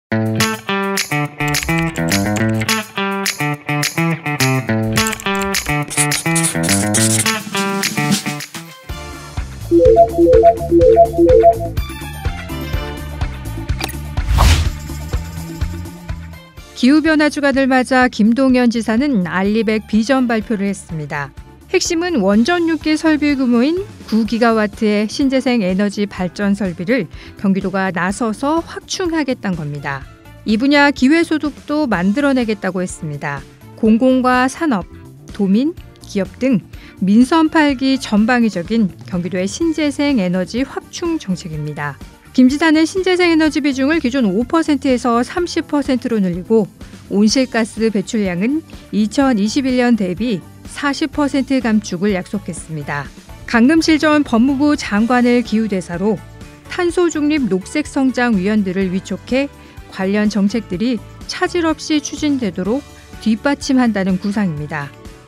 기후변화 주간을 맞아 김동연 지사는 알리백 비전 발표를 했습니다. 핵심은 원전 6기 설비 규모인 9기가와트의 신재생 에너지 발전 설비를 경기도가 나서서 확충하겠다는 겁니다. 이 분야 기회소득도 만들어내겠다고 했습니다. 공공과 산업, 도민, 기업 등 민선 8기 전방위적인 경기도의 신재생 에너지 확충 정책입니다. 김 지사는 신재생 에너지 비중을 기존 5%에서 30%로 늘리고 온실가스 배출량은 2021년 대비 40% 감축을 약속했습니다. 강금실 전 법무부 장관을 기후대사로 탄소중립 녹색성장위원들을 위촉해 관련 정책들이 차질 없이 추진되도록 뒷받침한다는 구상입니다.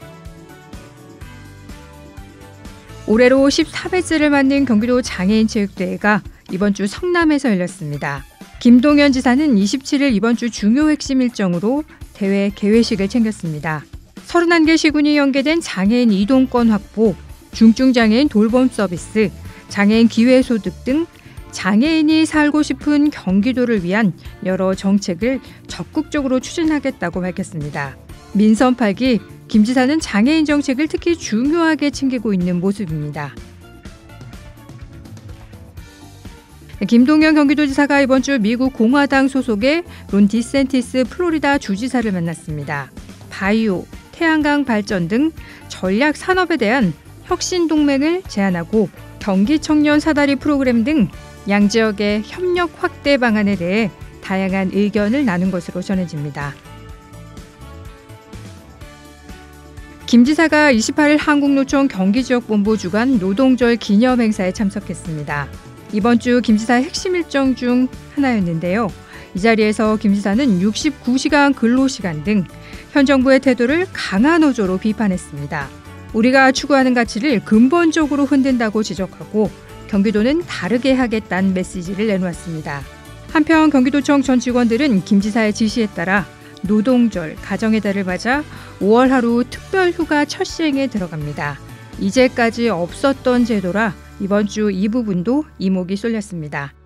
올해로 14회째를 맞는 경기도 장애인체육대회가 이번 주 성남에서 열렸습니다. 김동연 지사는 27일 이번 주 중요 핵심 일정으로 대회 개회식을 챙겼습니다. 31개 시군이 연계된 장애인 이동권 확보, 중증장애인 돌봄 서비스, 장애인 기회소득 등 장애인이 살고 싶은 경기도를 위한 여러 정책을 적극적으로 추진하겠다고 밝혔습니다. 민선 8기 김 지사는 장애인 정책을 특히 중요하게 챙기고 있는 모습입니다. 김동연 경기도지사가 이번 주 미국 공화당 소속의 론 디센티스 플로리다 주지사를 만났습니다. 바이오, 태양광 발전 등 전략 산업에 대한 혁신 동맹을 제안하고 경기 청년 사다리 프로그램 등 양지역의 협력 확대 방안에 대해 다양한 의견을 나눈 것으로 전해집니다. 김 지사가 28일 한국노총 경기지역본부 주관 노동절 기념행사에 참석했습니다. 이번 주 김 지사의 핵심 일정 중 하나였는데요. 이 자리에서 김 지사는 69시간 근로시간 등 현 정부의 태도를 강한 어조로 비판했습니다. 우리가 추구하는 가치를 근본적으로 흔든다고 지적하고 경기도는 다르게 하겠다는 메시지를 내놓았습니다. 한편 경기도청 전 직원들은 김 지사의 지시에 따라 노동절, 가정의 달을 맞아 5월 하루 특별휴가 첫 시행에 들어갑니다. 이제까지 없었던 제도라 이번 주 이 부분도 이목이 쏠렸습니다.